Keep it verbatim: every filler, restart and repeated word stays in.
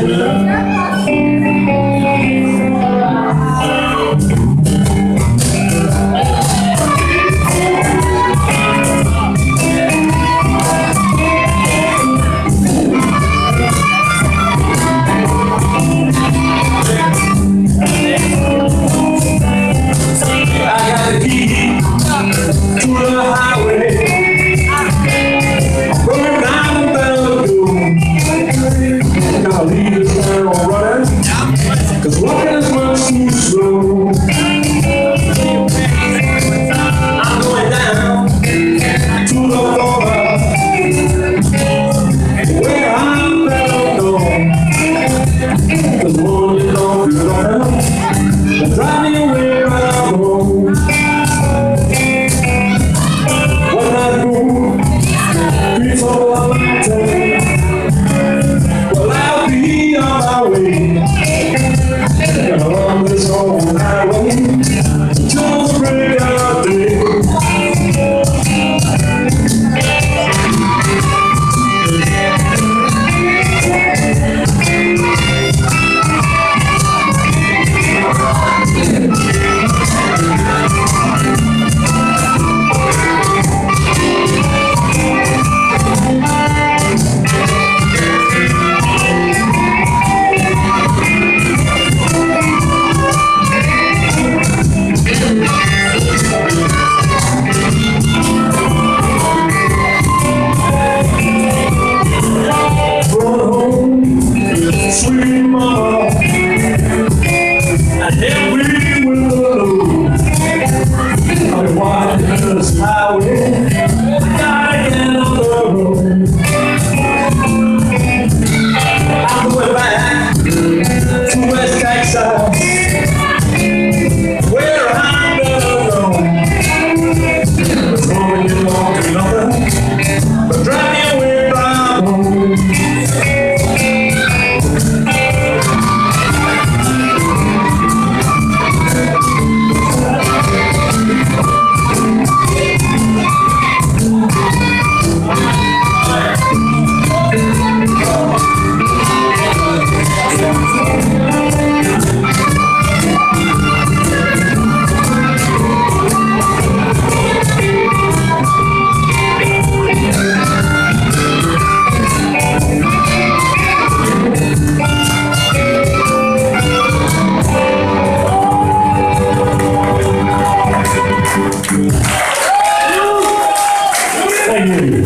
Cause walking is much too slow. I'm going down to the border where I'm better known. Cause one is on the runner and drive me where I go. When I go before I'm dead, well, I'll be on my way. On this old highway till the break of day. Sweet mama, and here we will go. I've been walking this highway, gotta get on the road. I'm going back to West Texas, where I'm better known. It's going to long to nothing but drive me away from home. Thank you.